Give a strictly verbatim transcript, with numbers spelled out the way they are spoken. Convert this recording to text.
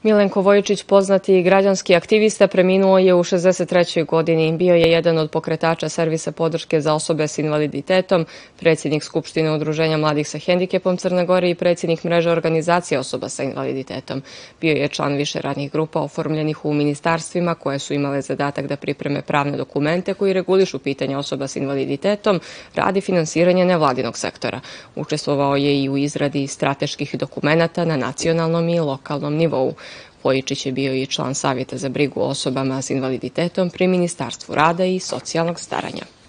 Milenko Vojičić, poznati građanski aktivista, preminuo je u šezdeset trećoj godini. Bio je jedan od pokretača servisa podrške za osobe s invaliditetom, predsjednik Skupštine Udruženja mladih sa hendikepom Crne Gore i predsjednik mreže organizacije osoba sa invaliditetom. Bio je član više radnih grupa oformljenih u ministarstvima koje su imale zadatak da pripreme pravne dokumente koji regulišu pitanja osoba s invaliditetom, radi finansiranje nevladinog sektora. Učestvovao je i u izradi strateških dokumenata na nacionalnom i lokalnom nivou. Vojičić je bio i član Savjeta za brigu o osobama s invaliditetom pri Ministarstvu rada i socijalnog staranja.